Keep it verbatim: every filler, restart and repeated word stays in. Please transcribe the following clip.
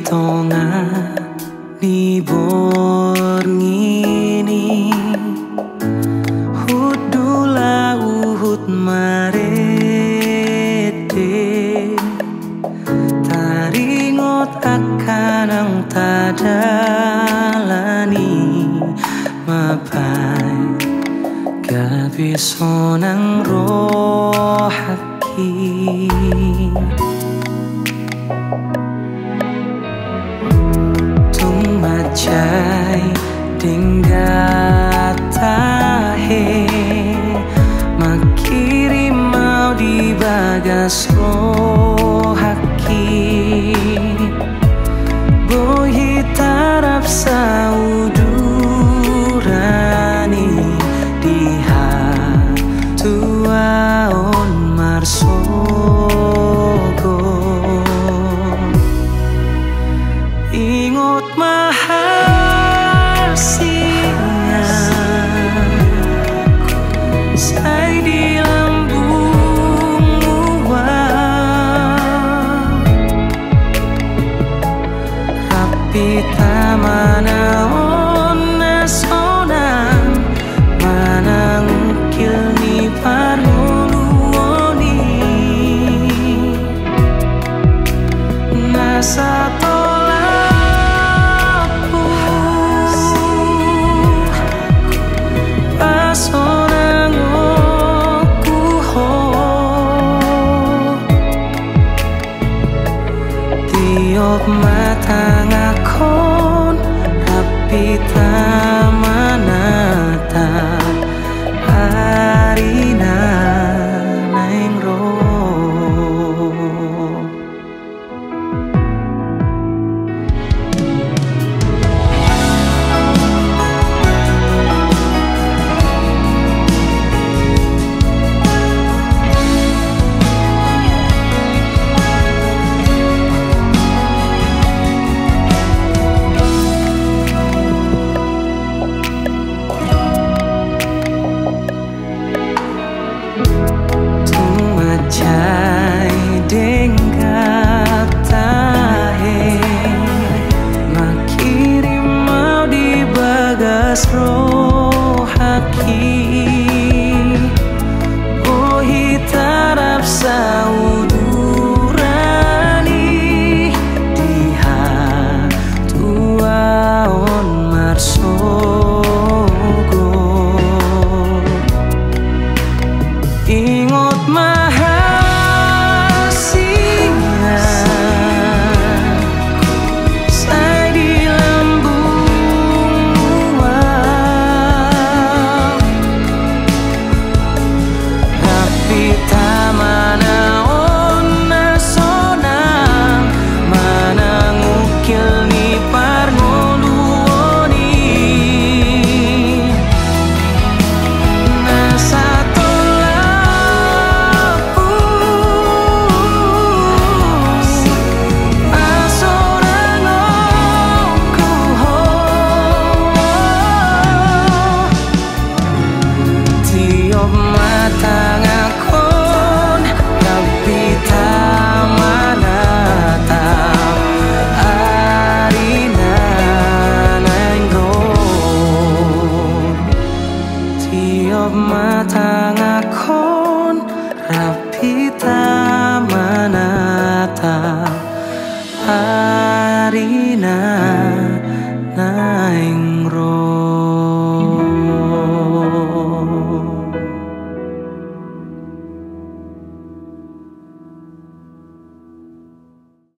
tonga ni borngini hudula uhud marete taringot akan ang tadalani mapai gabi sonang rohaki Jai dinggatahe makiri mau di bagas rohaki bohi tarap saudurani diha tuaon marsogo ingot mahasisnya say di lambung uang rapi tamanaon nasonang manang ukil ni paruluoni nasa tiop matang akon rapi tamanata harina naing roh Jai denggatahe makiri mau di bagas rohaki bohi tarap saudurani diha tuaon marsogo ingot maha matang akon rapi tamanata arina naing roh tiop matang akon rapi tamanata arina